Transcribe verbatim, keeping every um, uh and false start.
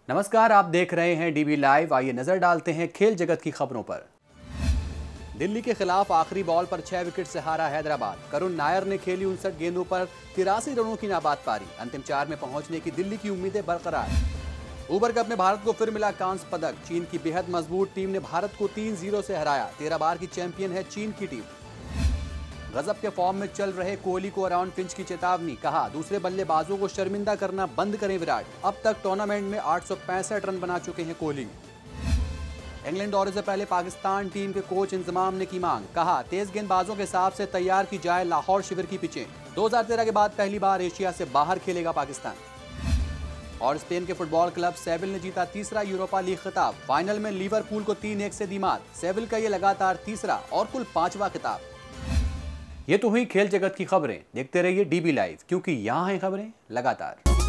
नमस्कार, आप देख रहे हैं डीबी लाइव। आइए नजर डालते हैं खेल जगत की खबरों पर। दिल्ली के खिलाफ आखिरी बॉल पर छह विकेट से हारा हैदराबाद। करुण नायर ने खेली उनसठ गेंदों पर तिरासी रनों की नाबाद पारी। अंतिम चार में पहुंचने की दिल्ली की उम्मीदें बरकरार। ऊबर कप में भारत को फिर मिला कांस्य पदक। चीन की बेहद मजबूत टीम ने भारत को तीन जीरो से हराया। तेरह बार की चैंपियन है चीन की टीम। गजब के फॉर्म में चल रहे कोहली को अराउंड पिंच की चेतावनी। कहा, दूसरे बल्लेबाजों को शर्मिंदा करना बंद करें विराट। अब तक टूर्नामेंट में आठ सौ पैंसठ रन बना चुके हैं कोहली। इंग्लैंड दौरे से पहले पाकिस्तान टीम के कोच इंजमाम ने की मांग। कहा, तेज गेंदबाजों के हिसाब से तैयार की जाए लाहौर शिविर की पिचें। दो हज़ार तेरह के बाद पहली बार एशिया से बाहर खेलेगा पाकिस्तान। और स्पेन के फुटबॉल क्लब सेविल ने जीता तीसरा यूरोपा लीग खिताब। फाइनल में लिवरपूल को तीन एक से दी मात। सेविल का ये लगातार तीसरा और कुल पांचवा खिताब। ये तो हुई खेल जगत की खबरें। देखते रहिए डीबी लाइव, क्योंकि यहाँ हैं खबरें लगातार।